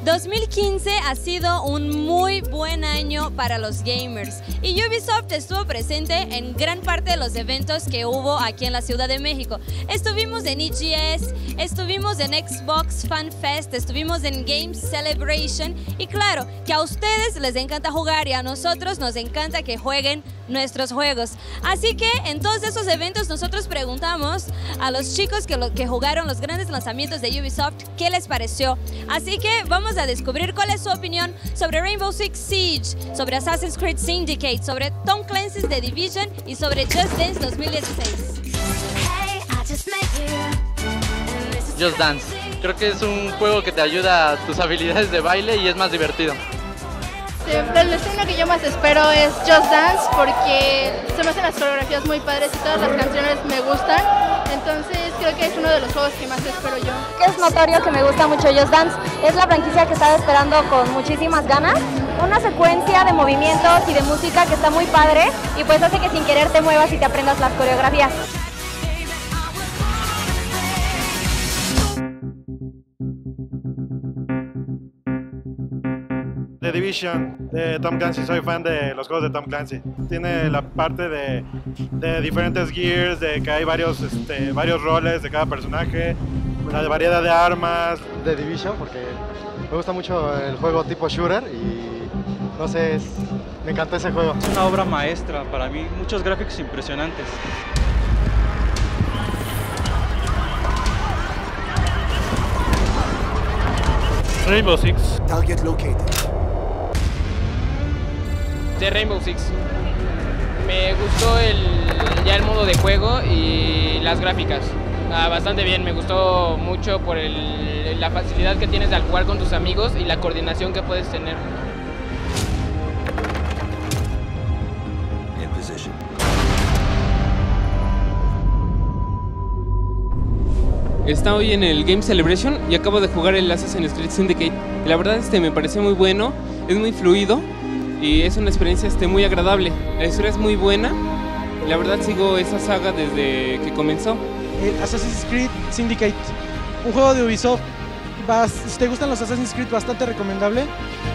2015 ha sido un muy buen año para los gamers y Ubisoft estuvo presente en gran parte de los eventos que hubo aquí en la Ciudad de México. Estuvimos en EGS, estuvimos en Xbox Fan Fest, estuvimos en Games Celebration y claro, que a ustedes les encanta jugar y a nosotros nos encanta que jueguen nuestros juegos. Así que en todos esos eventos nosotros preguntamos a los chicos que jugaron los grandes lanzamientos de Ubisoft qué les pareció. Así que vamos a descubrir cuál es su opinión sobre Rainbow Six Siege, sobre Assassin's Creed Syndicate, sobre Tom Clancy's The Division y sobre Just Dance 2016. Just Dance. Creo que es un juego que te ayuda a tus habilidades de baile y es más divertido. El estreno que yo más espero es Just Dance porque se me hacen las coreografías muy padres y todas las canciones me gustan, entonces creo que es uno de los juegos que más espero yo. Es notorio que me gusta mucho Just Dance, es la franquicia que estaba esperando con muchísimas ganas, una secuencia de movimientos y de música que está muy padre y pues hace que sin querer te muevas y te aprendas las coreografías. The Division de Tom Clancy, soy fan de los juegos de Tom Clancy. Tiene la parte de diferentes gears, de que hay varios roles de cada personaje, la variedad de armas. The Division porque me gusta mucho el juego tipo shooter y no sé, me encantó ese juego. Es una obra maestra para mí, muchos gráficos impresionantes. Rainbow Six. Target located. De Rainbow Six. Me gustó ya el modo de juego y las gráficas. Bastante bien, me gustó mucho por la facilidad que tienes al jugar con tus amigos y la coordinación que puedes tener. In position. Está hoy en el Game Celebration y acabo de jugar el Assassin's Creed Syndicate. Y la verdad me pareció muy bueno, es muy fluido y es una experiencia muy agradable. La historia es muy buena y la verdad sigo esa saga desde que comenzó. El Assassin's Creed Syndicate, un juego de Ubisoft, si te gustan los Assassin's Creed, bastante recomendable.